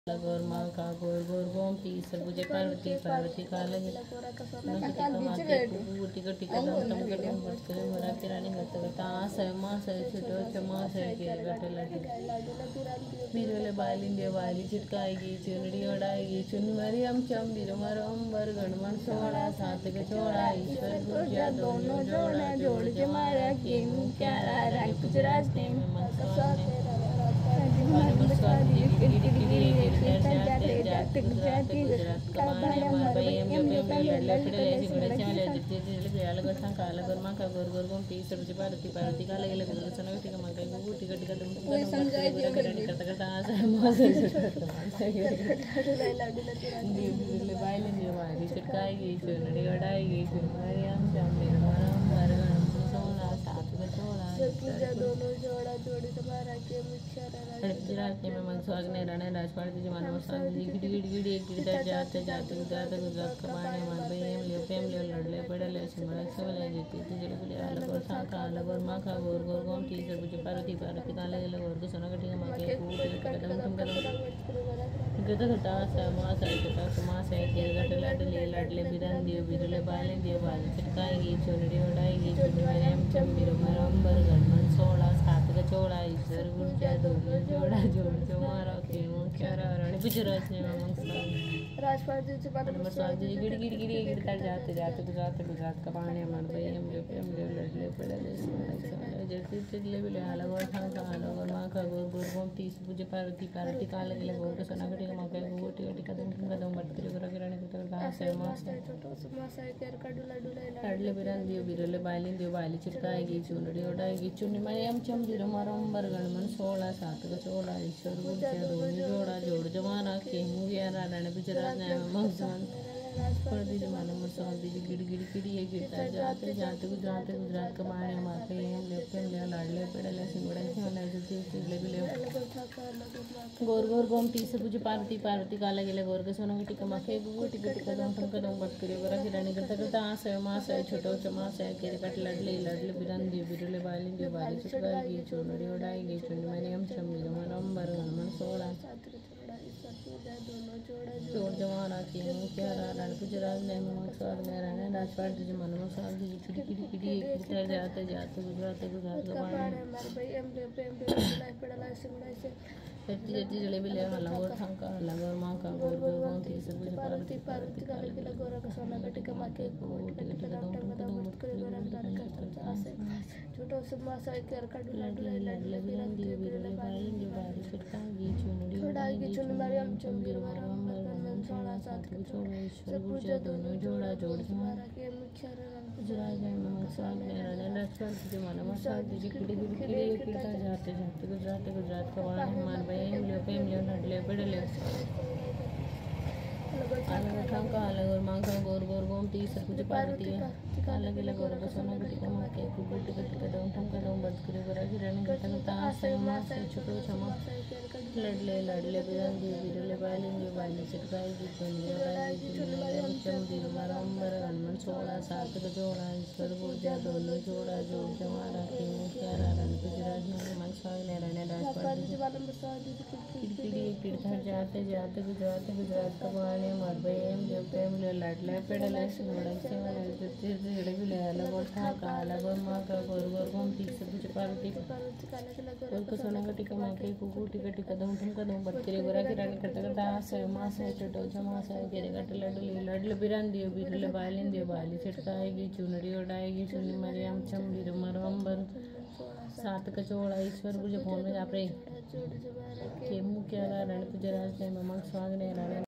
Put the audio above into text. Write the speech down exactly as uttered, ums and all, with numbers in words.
गोर माँ का गोर गोर गोमती सर्वुजे पार्वती पार्वती काल टिका टिका दम तम कर दम बटकरे मरा किरानी करता करता आस है मास है छोटो चमास है के गटे लड्डू बीरले बालिंदे वाली चिटकाएगी चुनड़ी ओढ़ाएगी चुन मरियम चम बीर मरम बर गणमन सोड़ा सात के छोड़ा ईश्वर गुजा दोनों जोड़ा जोड़ जमारा के मुक्यारा रंग गुजरात ने मनसा रात में मन स्वागने राणे राजपाल जी मानव शांति गिड़ गिड़ गिड़ एक गिरता जाते जाते गुजरात गुजरात कमाने मान भाई एम लियो पेम लियो लड़ले पड़ले सिमड़ा सिमड़ा जीती थी जल गुले अलग और सांका अलग और माँ का गोर गोर गोम थी सब मुझे पार्वती पार्वती काले अलग और को सोना कटिंग माँ के कूट कदम तुम कदम गदा घटा सा माँ सा घटा समास है के घट लड़ले लड़ले बिरन दियो बिरले बाले दियो बाले चिटकाएगी चोरी उड़ाएगी चोरी मरम चम बिरो मरम बर गणमन सोड़ा सात का चौड़ा ईश्वर गुंजा दोनों जोड़ा जोड़ जो मारा के मुक्यारा रानी गुजरात ने मंगसा राजपाल जी से बात नमस्कार जी गिड़ गिड़ गिड़ गिड़ कर जाते जाते गुजरात गुजरात का पानी मर गए हम जो हम जो लड़ले पड़ले जैसे चिल्ले बिले अलग और खान का अलग और माँ का गोर गोर गोम तीस पूजे पार्वती पार्वती का अलग अलग गोर का सोना कटी का माँ का गोर टिका टिका दम तुम कदम बट करियो करा किराने को तो घास है मास है छोटो से मास है कर काडू लड्डू ले लड्डले बिरन दियो बिरले बालिन दियो बाली चिटकाएगी चुनड़ी ओढ़ाएगी चुन्नी मरियम चम बिरो मरम बर गणमन सोड़ा सात का चौड़ा ईश्वर गुंजा दोनों जोड़ा जोड़ जमाना के मुगियारा रानी गुजरात ने मंगसान पर दी जमाना मरसान दी गिड़ गिड़ गिड़ी ये गिरता जाते जाते गुजरात गुजरात का मारे मारते हैं लेते ले लाडले पेड़ले सिंगड़े से वाले जूती चिड़ले भी ले गोर गोर गोम तीस पूजे पार्वती पार्वती काला गेले गोर के सोना टिका माखे गु टिका टिका दम तुम कदम बट करियो करा किरानी करता करता आस है मास है छोटो चमास है के कट लडले लडले बिरन दी बिरले बाली दी बाली चिटकाएगी चुनड़ी ओढ़ाएगी चुन्नी मरियम चम्मी रमन बर गणमन सोड़ा जोड़ जमाना की मुक्यारा रानी गुजरात ने मंगसार ने राणे राजपाल जी मानव शांति जी खिड़ी खिड़ी खिड़ी एक गिरता जाते जाते गुजरात गुजरात का पानी मार भाई एम ले पेम ले लाइफ पड़ा सिमड़ा से जति जति जलेबी ले अलग और थांका अलग और माँ का गोर गोर गोम थी सब कुछ पार्वती पार्वती काले के लगोरा का सोना कटी का माँ के कोट के टिका दम तम कदम मुट करे गोरा रानी करता आसे छोटो से माँ सा के काडू लाडू ले लाडले बिरन दियो बिरले बाली दियो बाली चिटकाएगी चुनड़ी ओढ़ाएगी चुन मरियम चम बिरो मरम गणमन सोड़ा सात के छोड़ा ईश्वर गुंजा दोनों जोड़ा जोड़ जमारा के मुक्यारा रानी गुजरात ने मंगसार ने राणे राजपाल जी मानव शांति जी खिड़ी खिड़ी खिड़ी गिरता जाते जाते गुजरात गुजरात का पानी मार एम लियो पेम लियो लडले पड़ले अलग ठांका अलग और माँ का गोर गोर गोम तीस पूजे पार्वती अलग अलग और को सोना कटी का माँ के कुकुर टिका टिका दम ठमका दम बट करे करा किरानी करता करता आस है मास है छोटो चमा लडले लडले बिरन दी बिरले बालिन दी बाली चिटकाएगी चुन्नी ओढ़ाएगी चुन्नी चम दी मरम बर गणमन सोड़ा सात का जोड़ा ईश्वर गुंजा दोनों जोड़ा जोड़ जमारा के मुक्यारा रानी गुजरात ने मंगसार ने राणे राजपाल जी किड़किड़ी किड़ता जाते जाते गुजरात गुजरात का पानी मर भाई एम लियो पेम लियो लाडले पेड़ले सिमड़ा से वाले जति जड़े भी ले अलग और था का अलग और माँ का गोर गोर गोम थी सब कुछ पार्वती पार्वती काले के लगोरा और को सोना का टिका माँ के कुकू टिका टिका दम तुम कदम बट करे गोरा की रानी करता करता आस है मास है छोटो चमास है के गट लडले लडले बिरन दियो बिरले बालिन दियो बाली चिटकाएगी चुनड़ी ओढ़ाएगी चुन्नी मरियम चम बिरो मरम बर सात का चौड़ा ईश्वर गुंजा फोन में आप रे के मुक्यारा रानी गुजरात ने मंगसार ने राणे